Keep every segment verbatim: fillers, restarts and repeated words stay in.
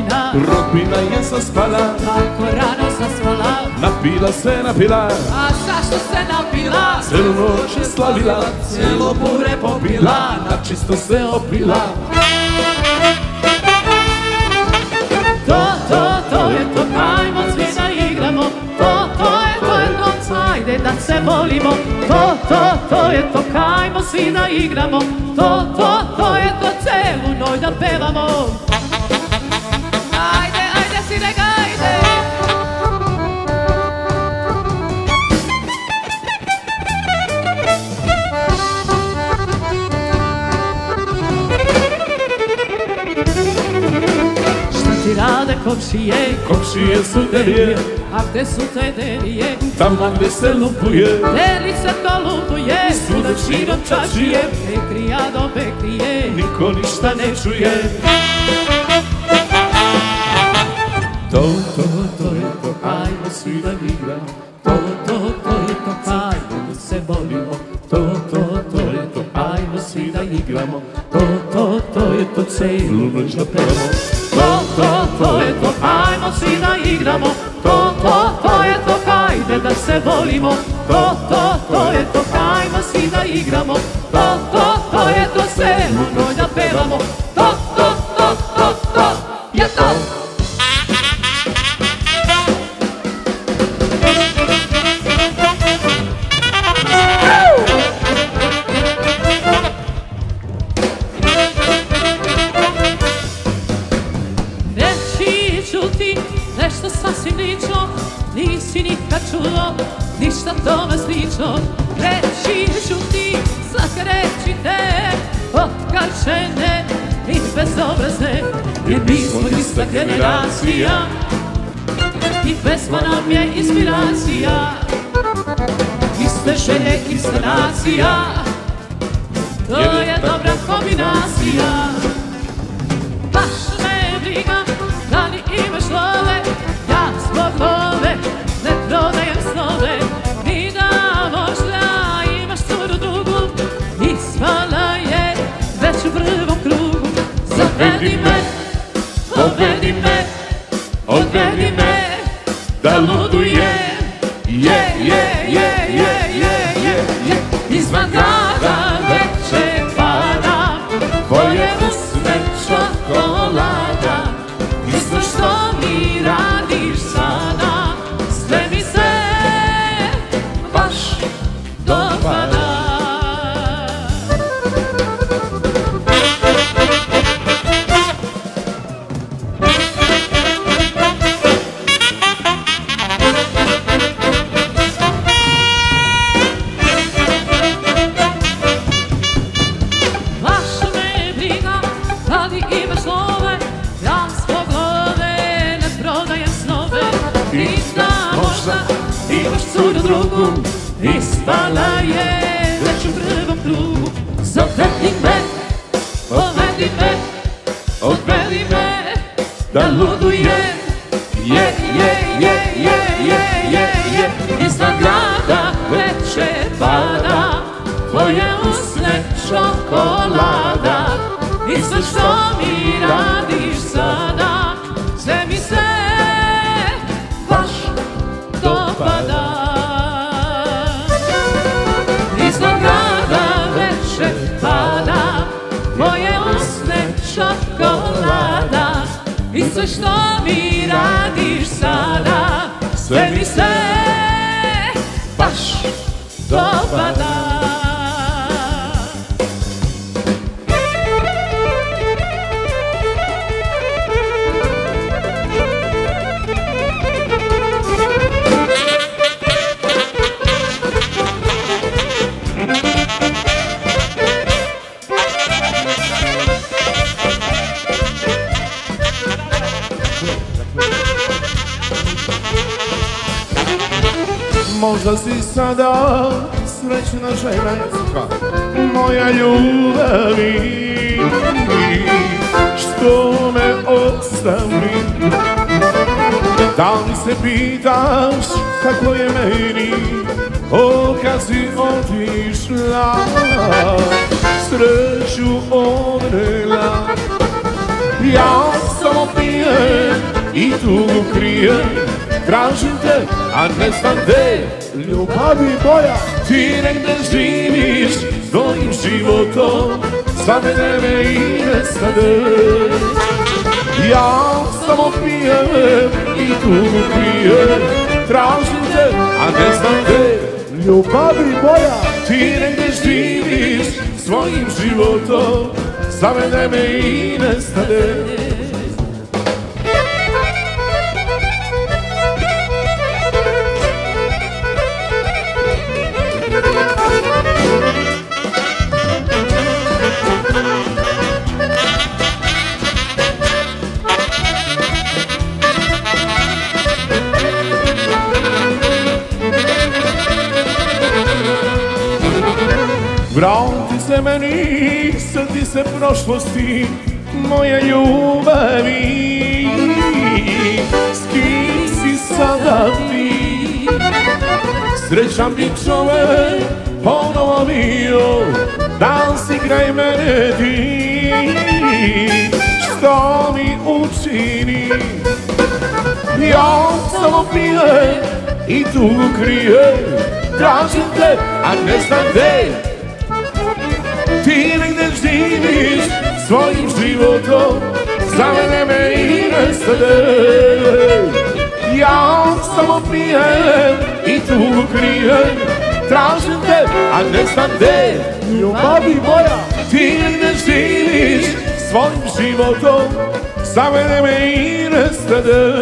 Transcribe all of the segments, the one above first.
rodbina, rodbina je zaspala, tako rano zaspala. Napila se, napila, a zašto se napila? Celu noć je slavila, cijelo bure popila, na čisto se opila. To, to, to je to, ajmo svi da igramo. To, to je to, je to, ajde da se volimo. To, to, to je to, ajmo svi da igramo. To, to, to je to, celu noć da pevamo. Ajde, ajde, sine, ajde. Ti rade komšije, komšije su delije, a gde su te delije? Tamo gde se lupuje, deli se to lupuje, svuda širom čačije, Bekrija do Bekrije, niko ništa ne čuje. To, to, to je to, ajmo svi da igramo. To, to, to je to, ajmo da se volimo. To, to, to je to, ajmo svi da igramo. To, to, to je to, celu noć da pevamo. To, to, to je to, ajmo svi da igramo. To, to, to je to, hajde da se volimo. To, to, to je to, ajmo svi da igramo. To, to, to je to, celu noć da pevamo. To, to, to, to, to je to. Nešto sasvim lično, nisi nikad čulo, ništa tome slično. Reći ću ti, svaka reći te, otkačene i bezobrazne, jer mi smo ista generacija i pesma nam je inspiracija. Iste želje, ista nacija, to je dobra kombinacija. Baš me briga da li imaš love, ja zbog ove ne prodajem snove. Ni da možda imaš curu drugu, ispala je već u prvom krugu. Zavedi me, povedi me, odvedi me, da ludujem. Je, je, je, je, je, je, je. Izvan grada veče pada, tvoje usne čokolada. Isto što mi radiš sada, sve mi se baš dopada. Baš me briga da li imaš love, ja zbog love ne prodajem snove. I da možda imaš curu drugu, ispala je već u prvom krugu. Zavedi me, povedi me, odvedi me, da ludujem. Je, je, je, je, je, je, je. Iznad grada veče pada, tvoje usne čokolada. Isto što mi radiš sada, sve mi se baš dopada. Iznad grada veče pada, tvoje usne čokolada. Isto što mi radiš sada, sve mi se baš dopada. Možda si sada srećna žena, moja ljubavi, što me ostavi. Da li se pitaš kako je meni, o kad si otišla, sreću odrela. Ja samo pijem krije. Tražim te, a ne znam gde, ljubavi moja, ti negde živiš svojim životom, svake vreme i nestade. Ja samo pijem i tugu krijem, tražim te, a ne znam gde, ljubavi moja, ti negde živiš svojim životom, svake vreme i nestade. Vrati se meni, sjeti se prošlosti, moje ljubavi. S kim si sada ti? Srećan bi čovek ponovo bio, da si kraj mene ti. Što mi učini? Ja samo pijem i tugu krijem, tražim te, a ne znam gde. Ti negde živiš svojim životom, za mene me i nestade. Ja samo pijem i tugu krijem, tražim te, a ne znam gde, ljubavi moja, ti negde živiš svojim životom, za mene me i nestade.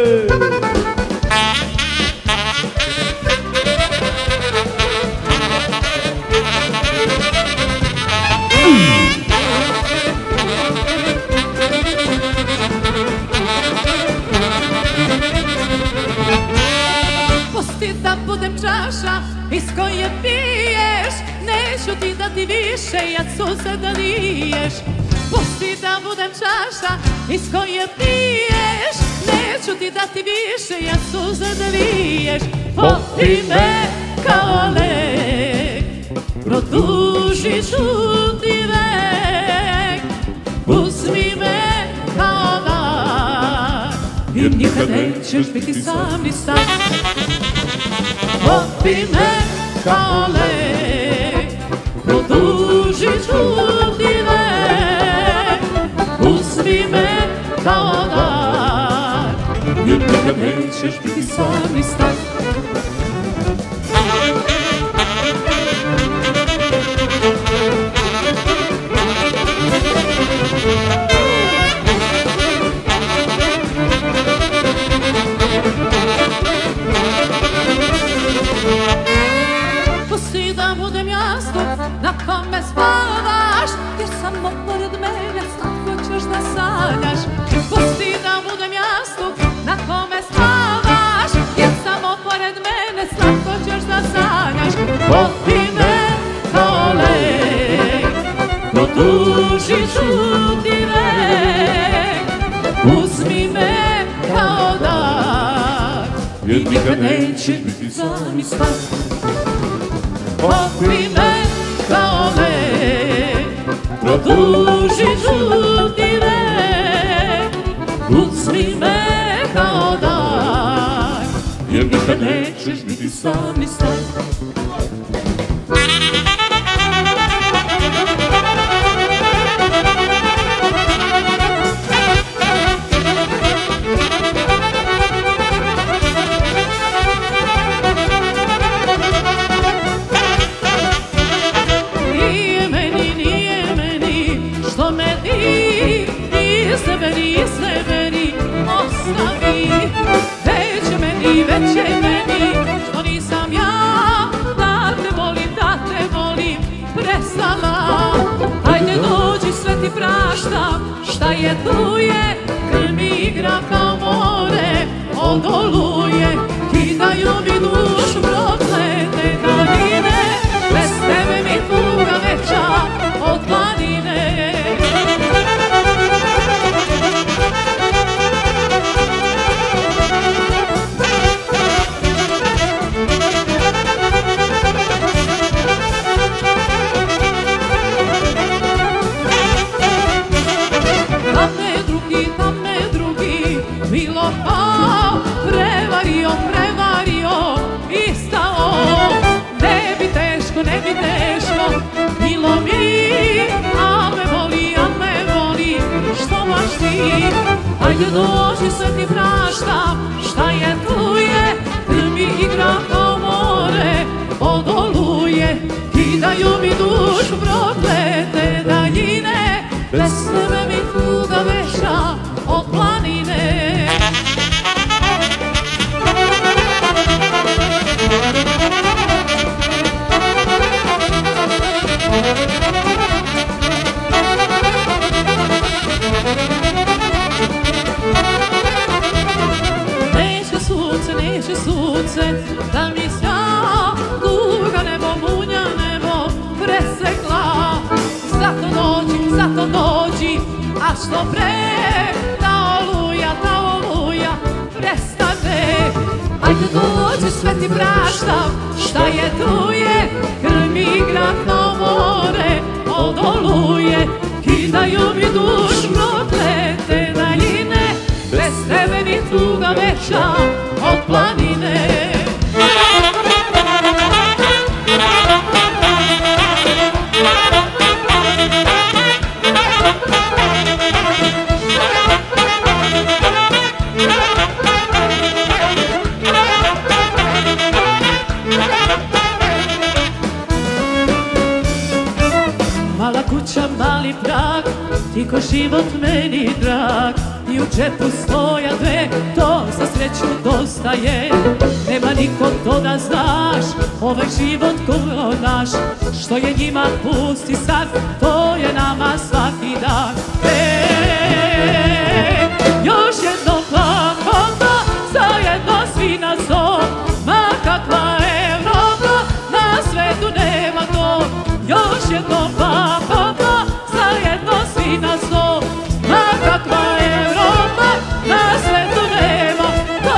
Pusti da budem čaša iz koje piješ, neću ti dati više, ja suze da liješ. Pusti da budem čaša iz koje piješ, neću ti dati više, ja suze da liješ. Popij me kao lek, produžit ću ti vek. Uzmi me kao dar, i nikad nećeš biti sam ni sam. Popij me kao lek, produžit ću ti vek. Uzmi me kao dar, i nikad nećeš biti sam ni sam. Pusti da budem jastuk na kome spavaš, jer samo pored mene slatko ćeš da sanjaš. Pusti da budem jastuk na kome spavaš, jer samo pored mene slatko ćeš da sanjaš. Popij me kao lek, produžit ću ti vek. Uzmi me kao dar, i nikad nećeš biti sam i sam. Popij me kao lek, produžit ću ti vek. Uzmi me kao dar, jer nikad nećeš biti sam ni sam. Već je meni, što nisam ja Ajde dođi sve ti praštam, šta je tu je, mi igra kao more, od oluje, kidaju mi dušu proklete daljine, bez tebe mi tuga veća od planine. Neće sunce, neće sunce, da mi sja duga nebo, munja nebo presekla. Zato dođi, zato dođi, a što pre ta oluja, ta oluja prestane. Ajde dođi, sve ti praštam, šta je tu je, krv mi igra kao more, od oluje, kidaju mi dušu proklete daljine, bez tebe mi tuga veća od planine. Mala kuća, mali prag, ti ko život meni drag, i u džepu stoja dve, to za sreću dosta je. Nema niko to da znaš, ovaj život ko naš, što je njima pusti sad, to je nama svaki dan. Ej, još jedno pa, pa, pa, zajedno svi na sto, ma kakva Evropa, na svetu nema to. Još jedno pa, pa, pa, zajedno svi na sto, ma kakva Evropa, na svetu nema to.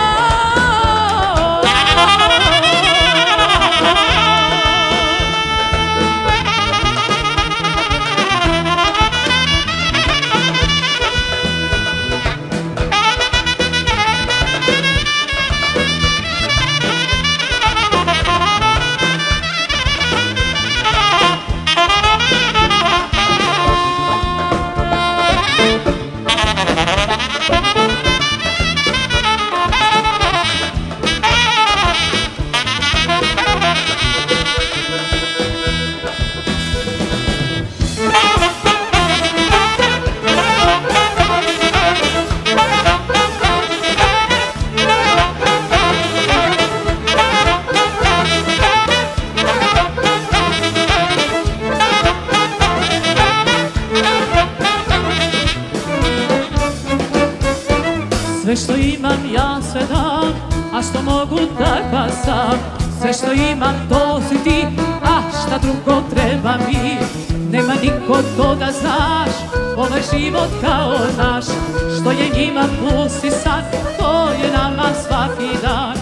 Sve što imam ja sve dam, a što mogu takva sam. Sve što imam to si ti, a šta drugo treba mi. Nema niko to da znaš, ovaj život kao naš, što je njima pusti sad, to je nama svaki dan.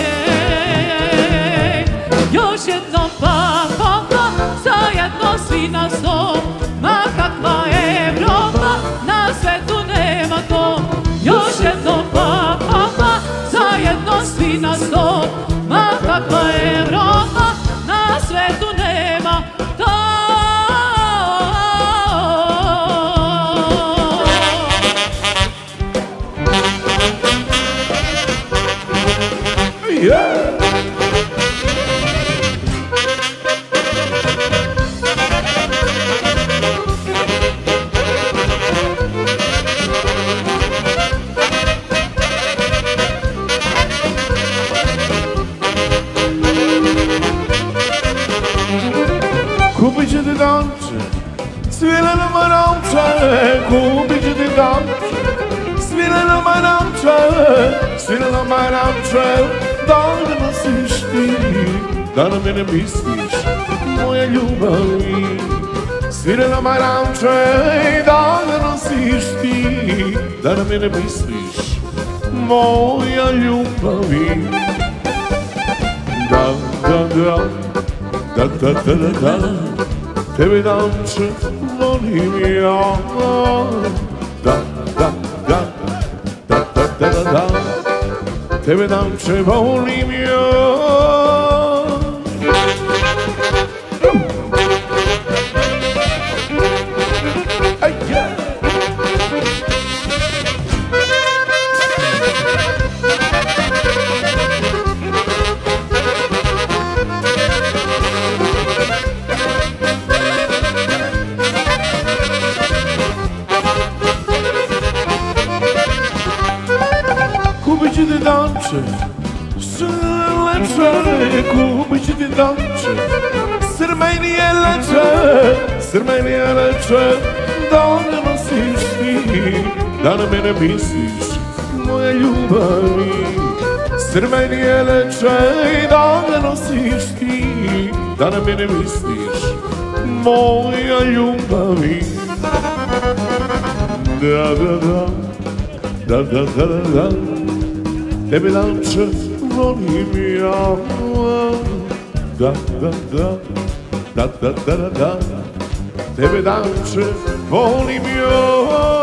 Ej, još jedno pa, pa, pa, zajedno svi na sto, ma kakva Evropa, na svetu nema to. Još jedno pa, pa, pa, zajedno svi na sto, ma kakva Evropa, na svetu nema to. Yeah! Kupit ću ti danče, svirano maramče, kupit ću ti danče, svirano maramče, svirano maramče, da li me nosiš ti, da na mene misliš, moja ljubavi. Svirano maramče, da li nosiš ti, da na mene misliš, moja ljubavi. Da, da, da, da, da, da, da, da, tebe danče volim ja. Da, da, da, da, da, da, da, da, tebe danče volim ja. Hey, yeah. će ti danče, sve leče, kupit će ti danče. Srmenije leče, srmenije leče, da ne nosiš ti, da na mene misliš, moja ljubavi. Srmenije leče, da ne nosiš ti, da na mene misliš, moja ljubavi. Da, da, da, da, da, da, da, da, tebe danče volim ja. Da, da, da, da, da, da, da, tebe danče volim ja.